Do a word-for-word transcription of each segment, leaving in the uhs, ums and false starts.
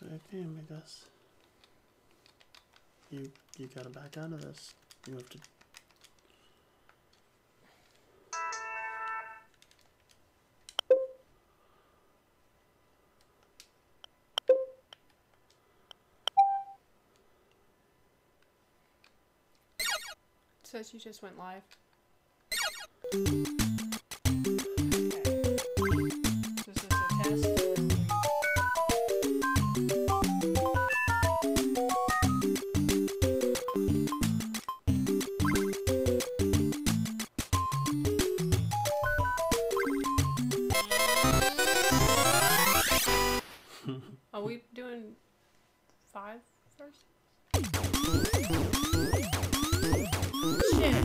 Fair game, I guess. You you gotta back out of this. You have to. It says you just went live. Are we doing five first? Shit.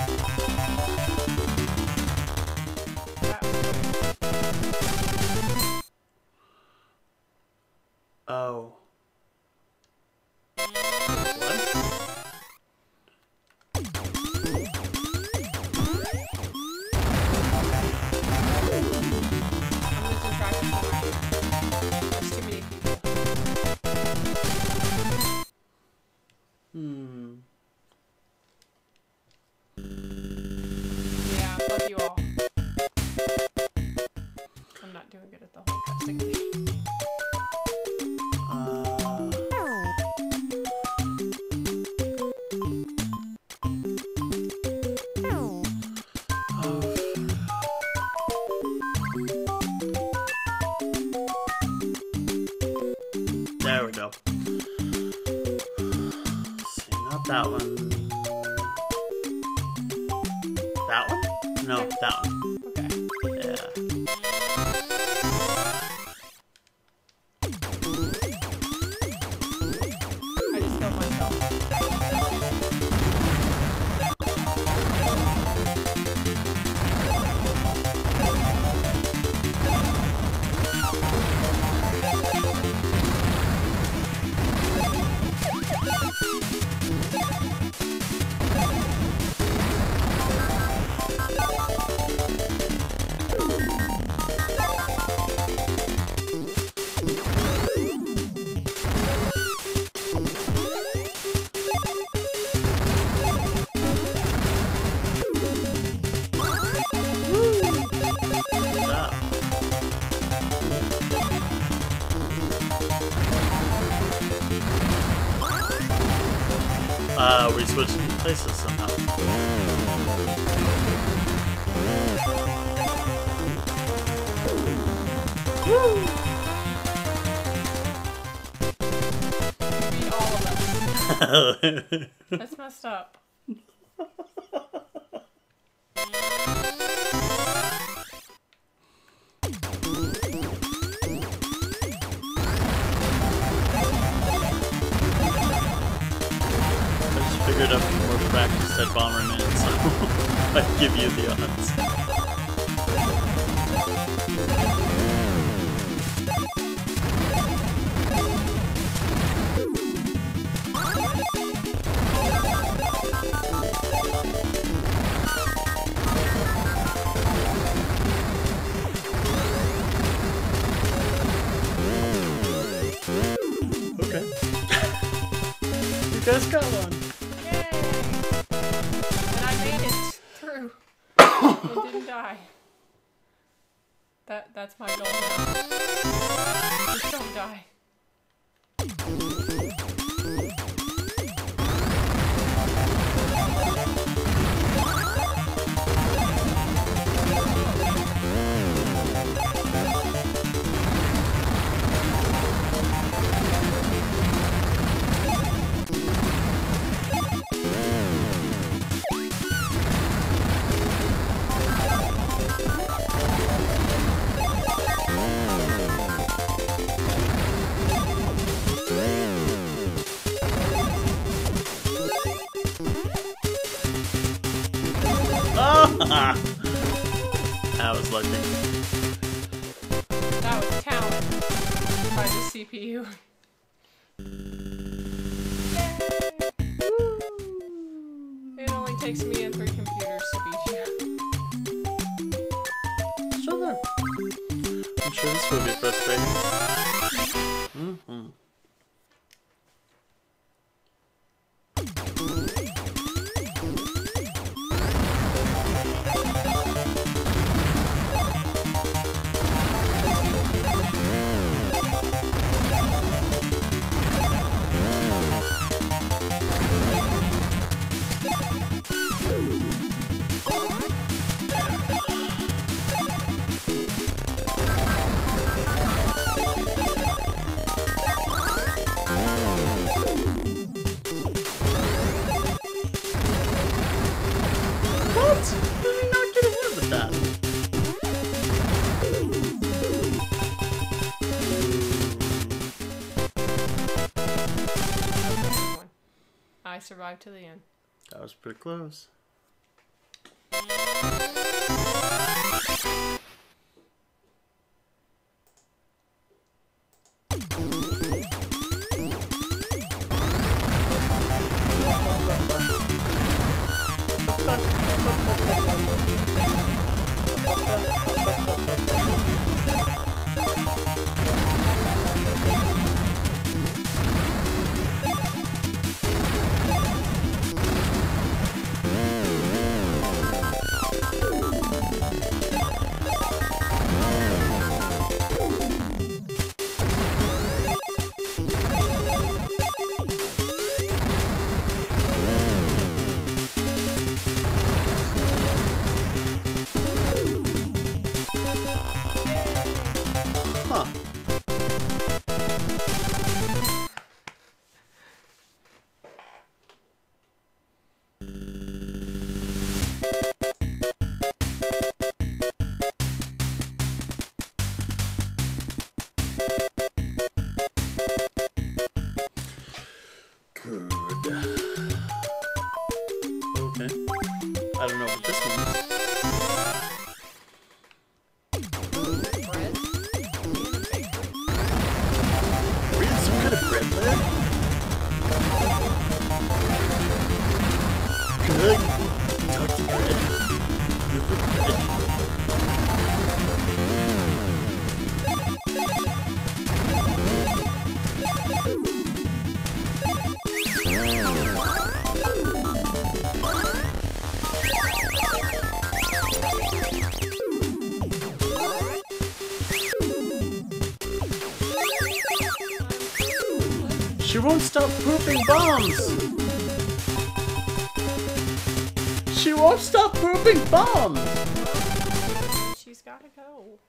Oh. Hmm. Yeah, fuck you all. I'm not doing good at the whole testing thing. Uh. There we go. That one. That one? No, that one. Okay. Yeah. I just killed myself. Uh, we switched places somehow. Woo! Beat all of us. That's messed up. Figured out more practice at Bomberman, so I'd give you the odds. Okay. You guys got one. It didn't die. That that's my goal now. Just don't die. That was lucky. That was talent by the C P U. It only takes me and three computers to beat you. Sure. I'm sure this will be frustrating. Mm-hmm. survived to the end. That was pretty close. I don't know what this one is. Bread? Are we in some kind of bread land? Good. Talk to bread. Live with bread. She won't stop pooping bombs! She won't stop pooping bombs! She's gotta go.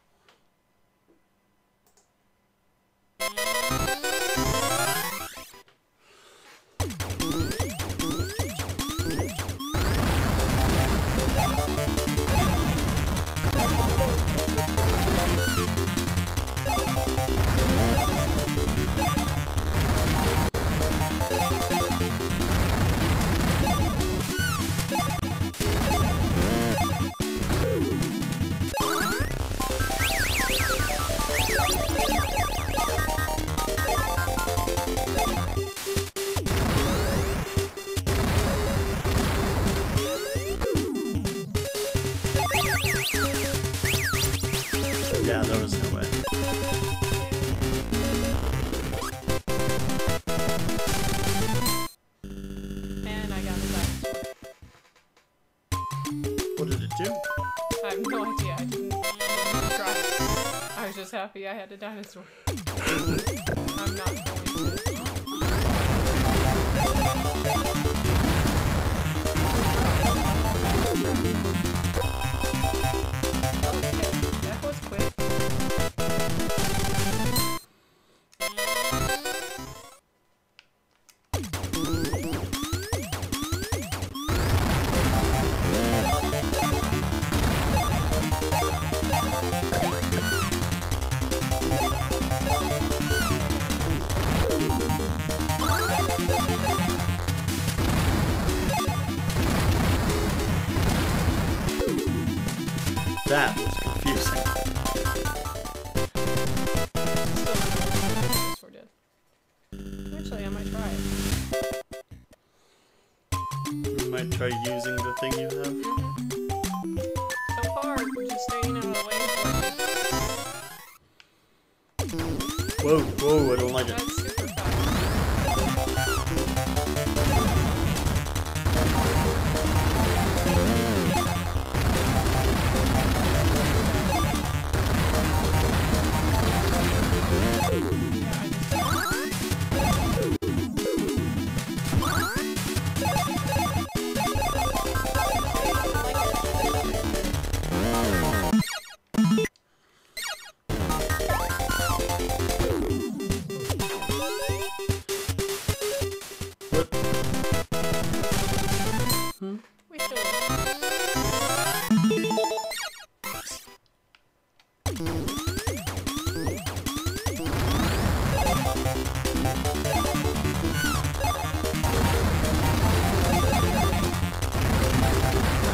Yeah, there was no way. And I got a dinosaur. What did it do? I have no idea. I didn't, I didn't try. I was just happy I had a dinosaur. I'm not going to. That was quick. That was confusing. Still did. Actually, I might try it. You might try using the thing you have. Mm-hmm. So far, we're just staying out of the way for Whoa, whoa, I don't like it. That's super fast. We still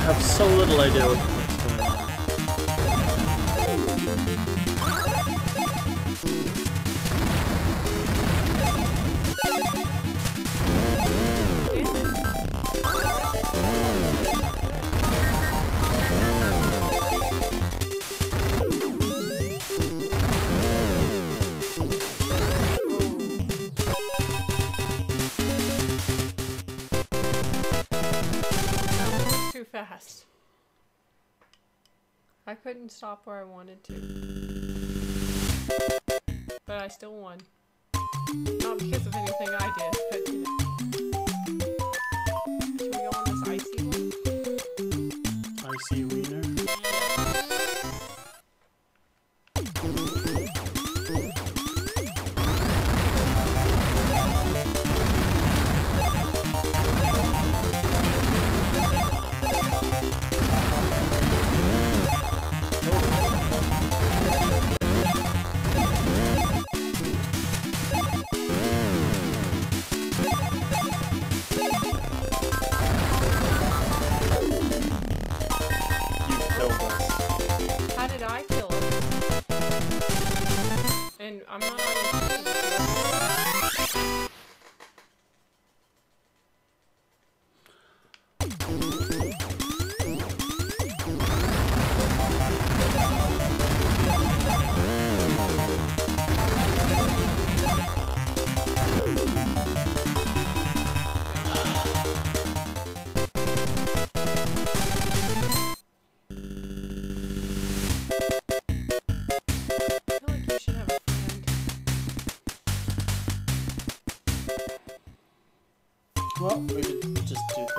have so little idea what's going on. Fast. I couldn't stop where I wanted to. But I still won. Not because of anything I did, but you know. Should we go on this icy one? Icy wiener? How did I kill it? And I'm not on your team. Well, we could just do this.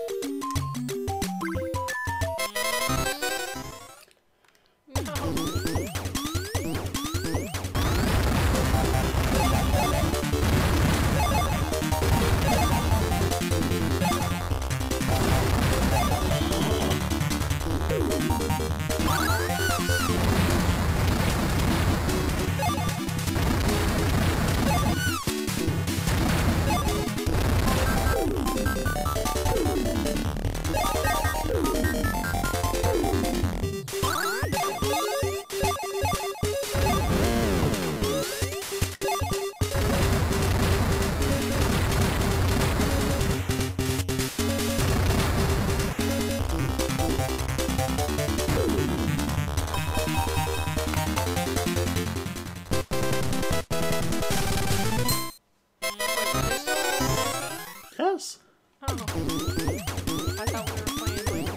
Yes. Oh. I thought we were playing like...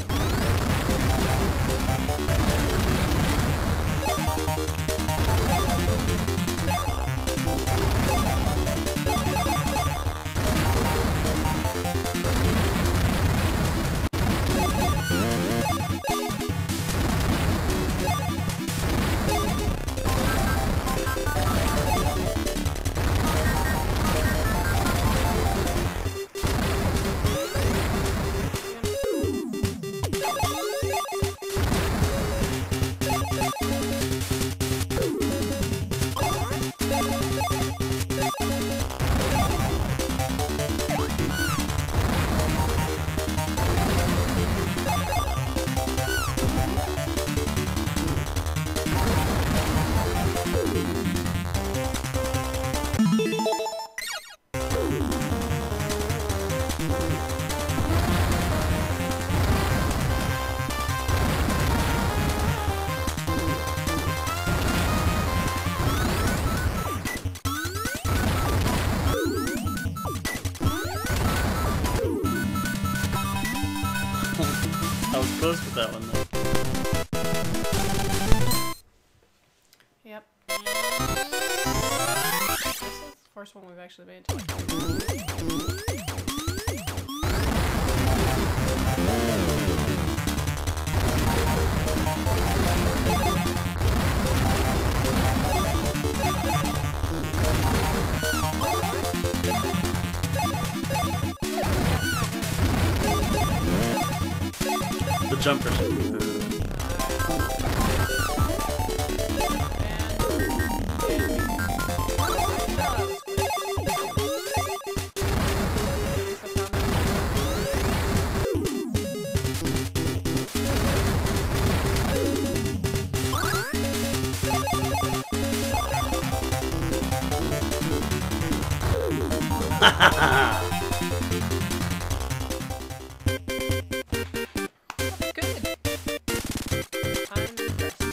I was close with that one though. Yep. This is the first one we've actually made to like... The jumpers. Good. I'm impressed.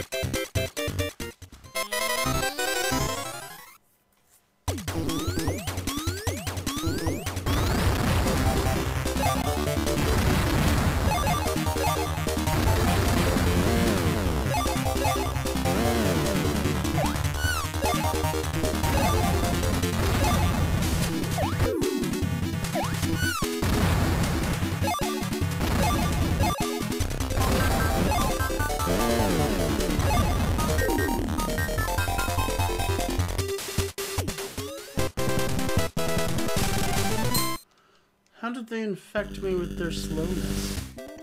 How did they infect me with their slowness?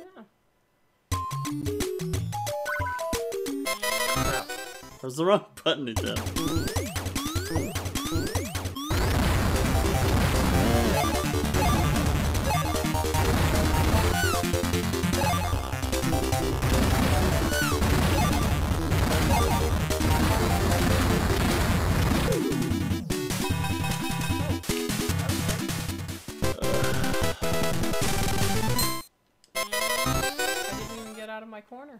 Crap. That was the wrong button again. Out of my corner.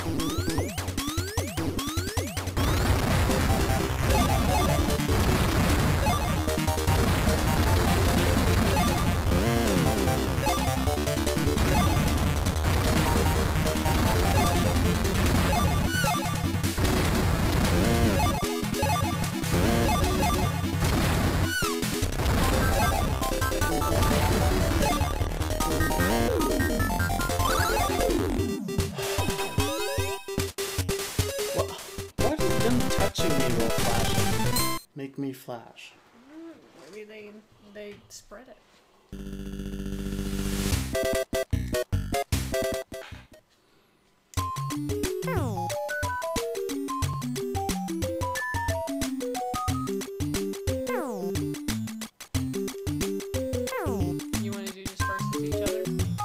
Make me flash. Maybe they they spread it. You want to do just versus each other?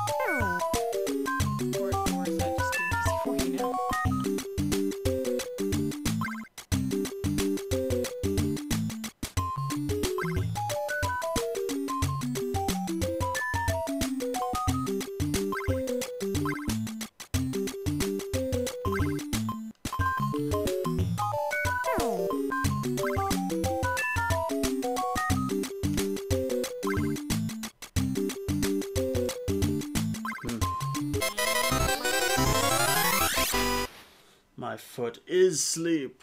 Or, or is that just too easy for you now? My foot is sleep.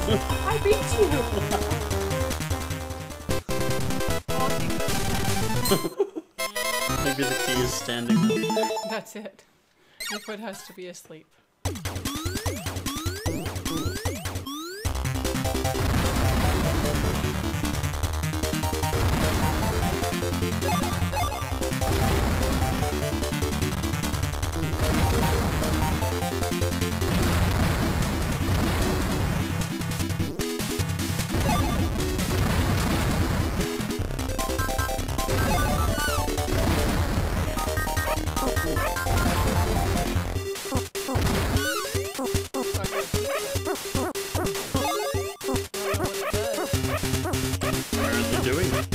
I beat you! Maybe the key is standing up. That's it. Your foot has to be asleep. Where are they doing it?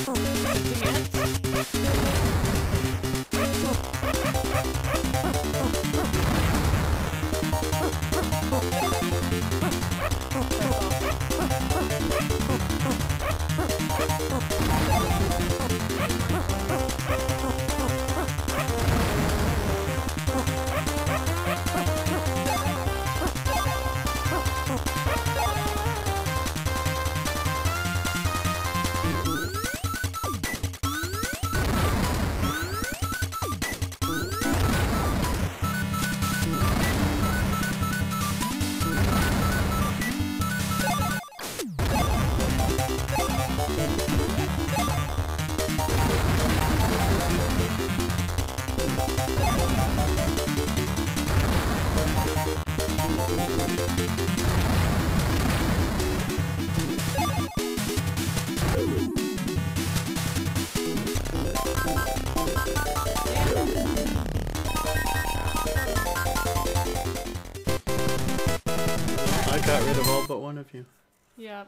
I got rid of all but one of you. Yep.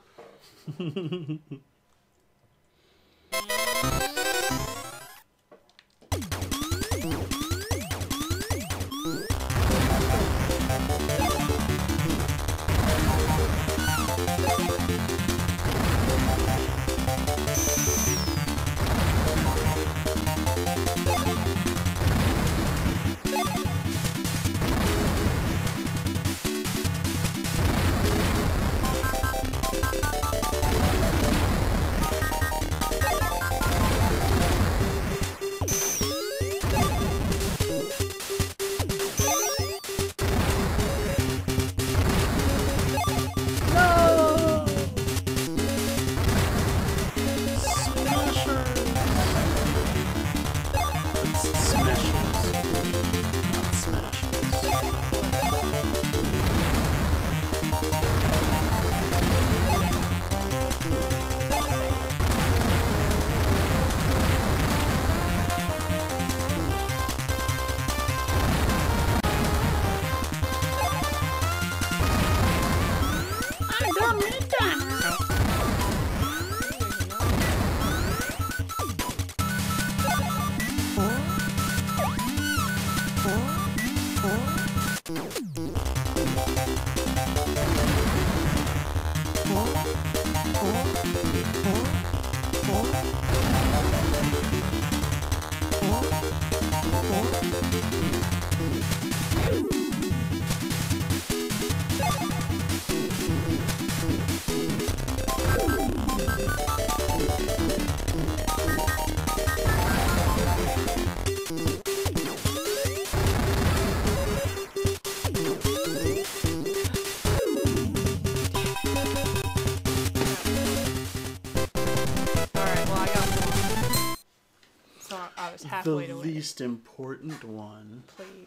The least important one. Please.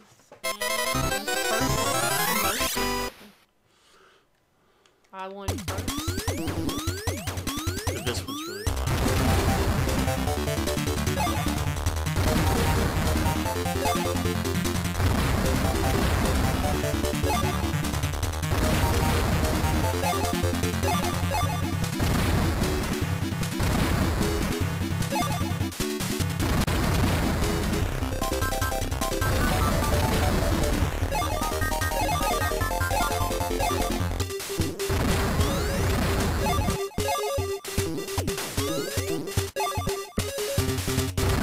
First one. I won first. But this one's really fun.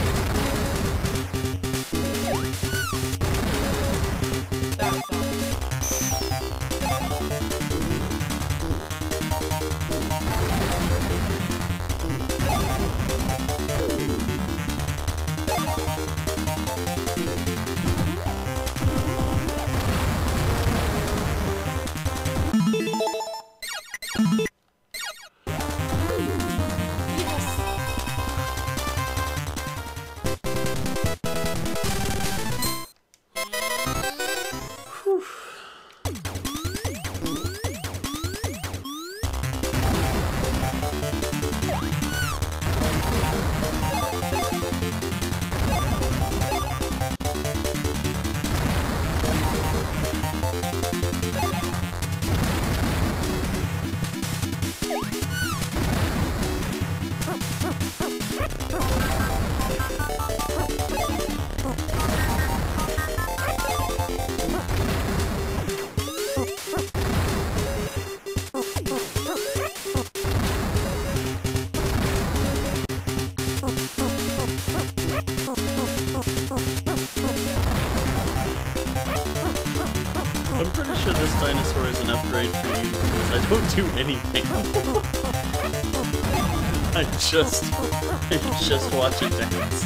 That's all. dinosaur is an upgrade for you because I don't do anything. I just, I just watch it dance.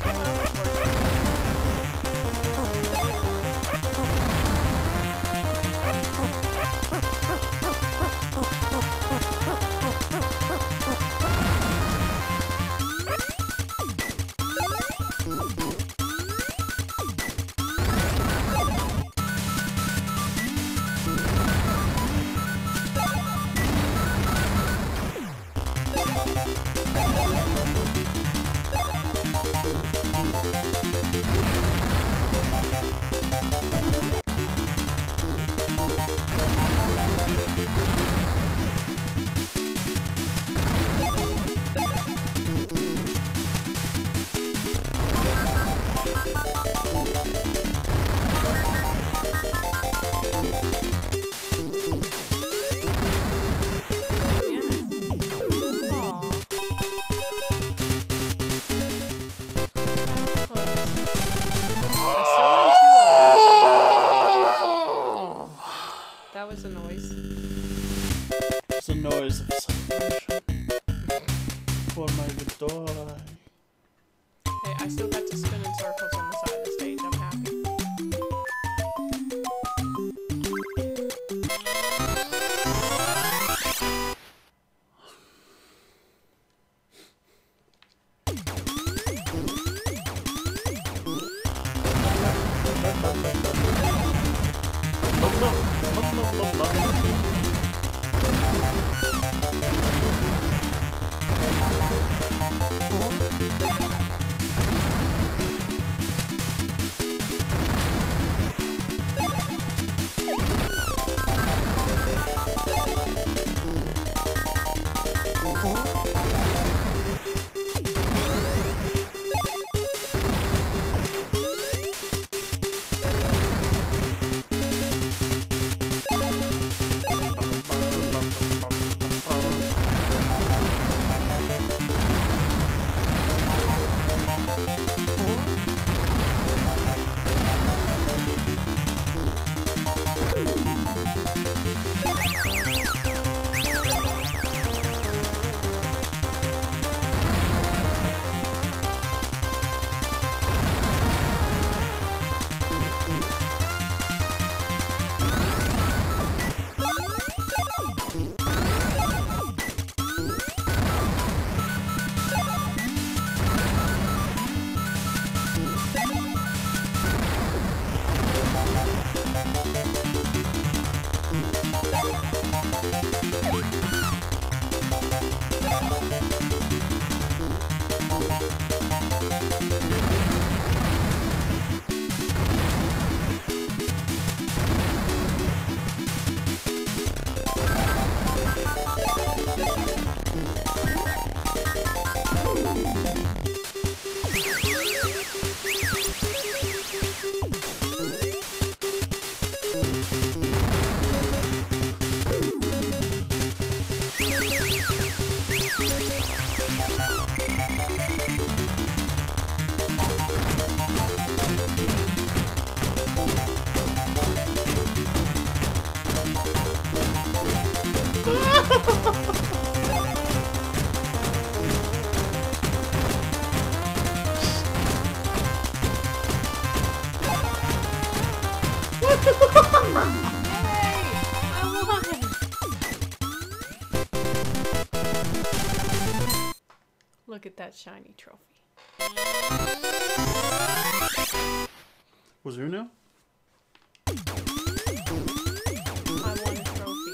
That was a noise. It's a noise of celebration for my victory. Hey, I still got to spin in circles on the side of the stage. I'm happy. Look at that shiny trophy. Was Uno? I won a trophy.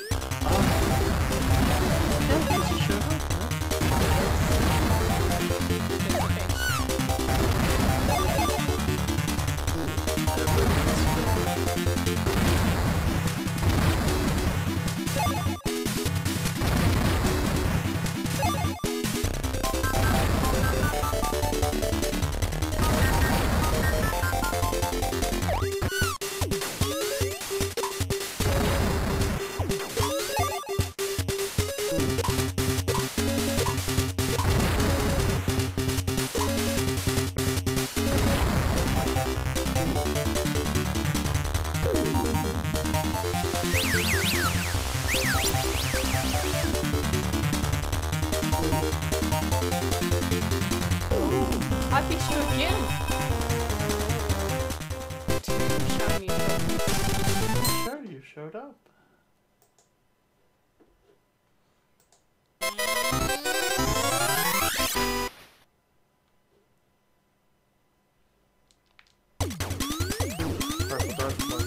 I beat you again. Two shiny trophies. Sure, you showed up. Purple dark purple.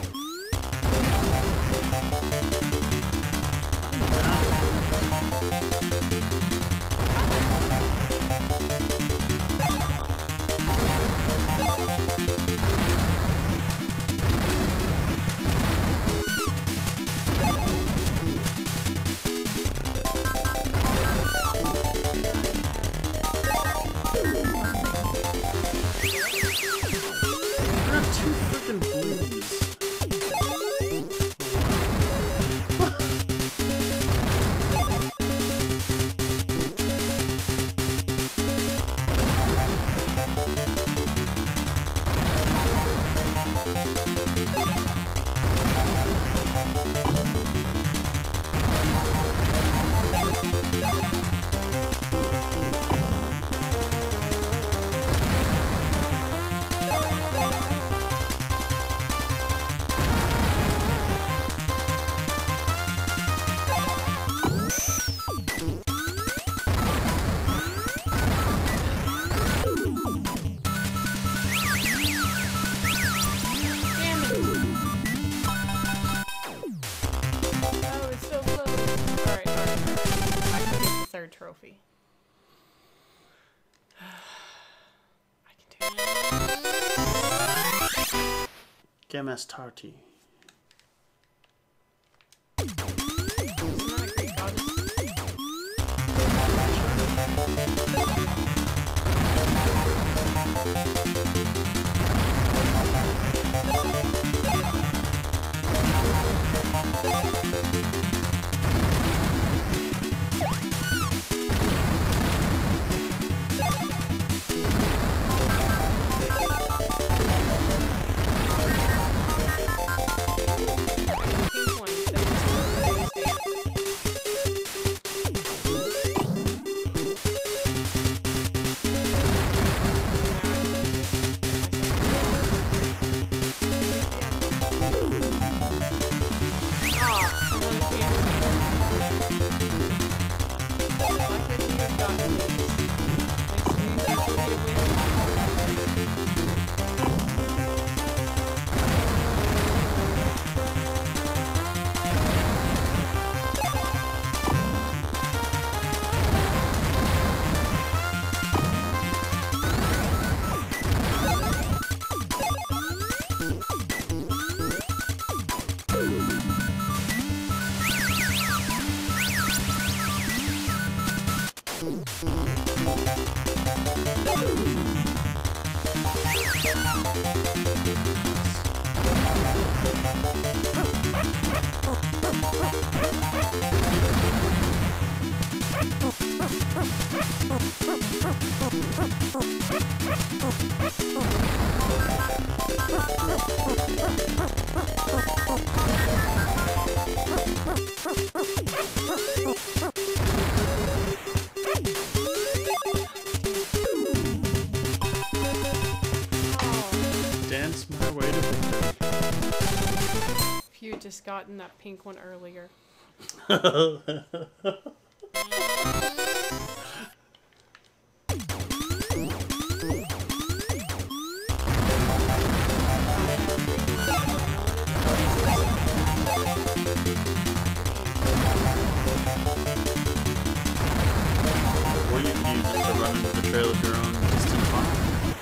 Trophy. I can do it. Gemas Tarty. Isn't that a Greek goddess? Dance my way to victory. If you had just gotten that pink one earlier. Or you could use it to run into the trail of your own distant farm.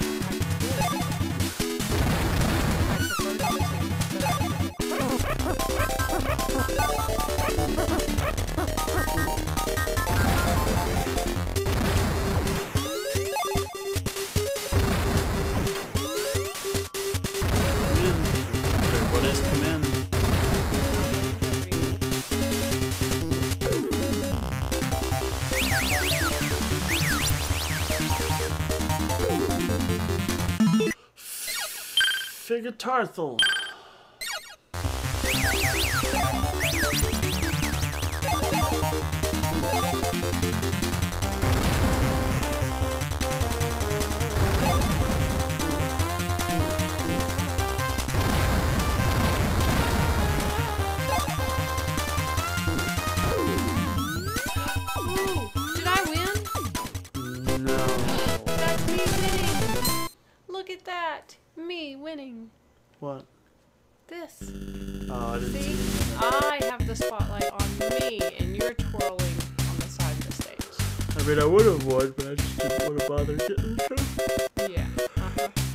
What is command? Figatarthal. that me winning What? this. Oh, I didn't see. See? I have the spotlight on me, and you're twirling on the side of the stage. I mean, I would have won, but I just didn't want to bother getting the trophy. Yeah. Uh-huh.